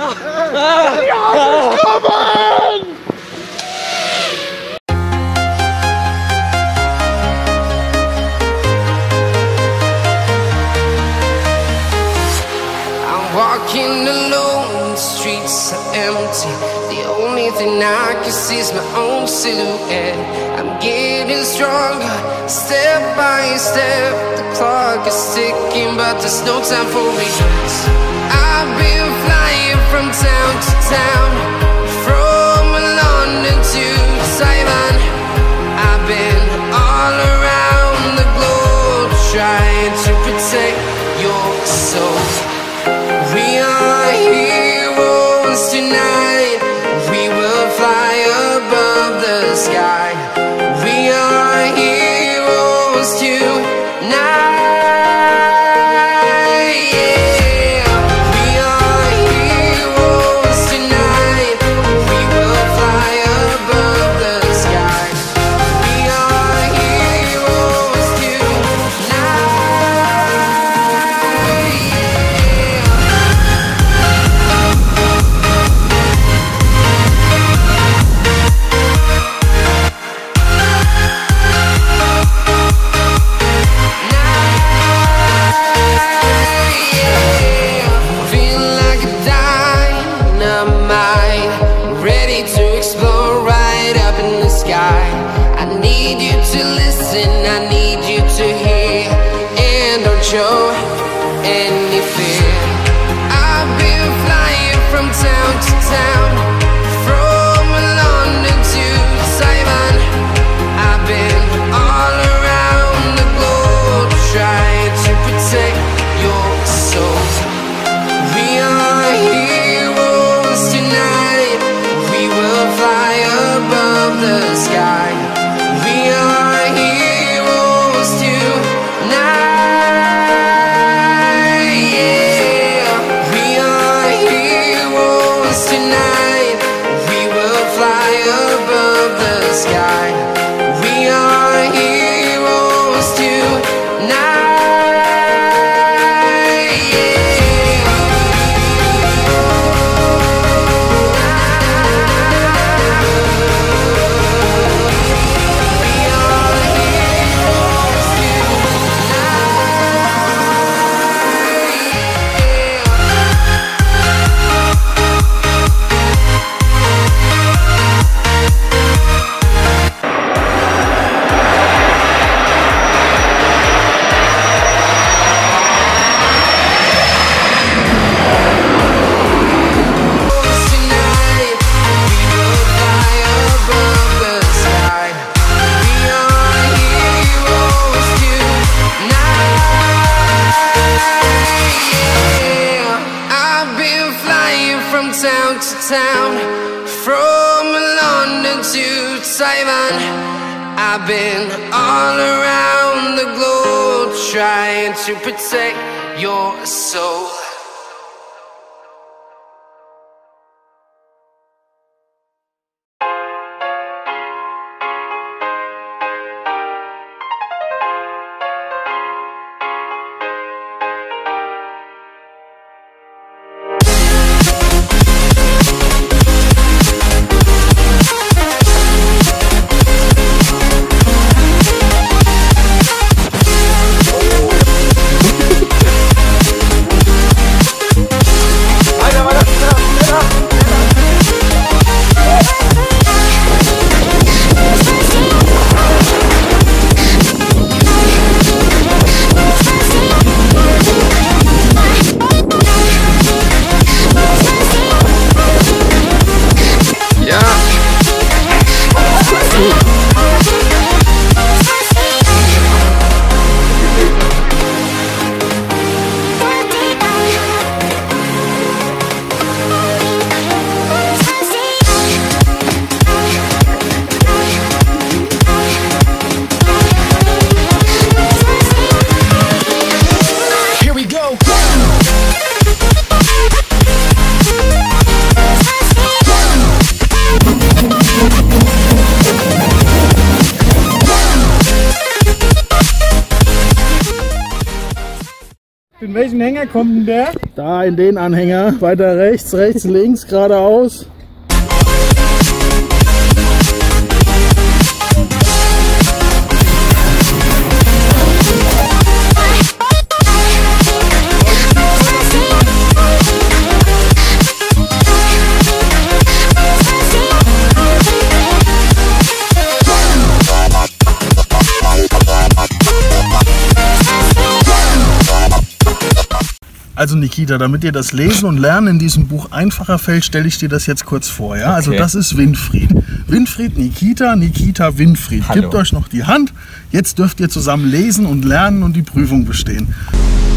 Walking alone, the streets are empty. The only thing I can see is my own silhouette. I'm getting stronger, step by step. The clock is ticking, but there's no time for regrets. I've been flying from town to town, from London to Taiwan. I've been all around the globe, trying to protect your soul. We are heroes tonight. We will fly above the sky. We are heroes tonight. Yeah. We are heroes tonight. We will fly above the sky. We are heroes tonight. I need you to hear, and don't show any fear. I've been flying from town to town, from London to Taiwan. I've been all around the globe, trying to protect your soul. We are heroes tonight. We will fly above the sky. We are heroes tonight. Yeah. We are heroes tonight. We will fly above the sky. We are heroes tonight. Town to town, from London to Taiwan. I've been all around the globe, trying to protect your soul. welchen Hänger kommt denn der? Da in den Anhänger. Weiter rechts, rechts, links, geradeaus. Also Nikita, damit dir das Lesen und Lernen in diesem Buch einfacher fällt, stelle ich dir das jetzt kurz vor. Ja? Also das ist Winfried. Winfried, Nikita, Nikita, Winfried. Hallo. Gebt euch noch die Hand. Jetzt dürft ihr zusammen lesen und lernen und die Prüfung bestehen.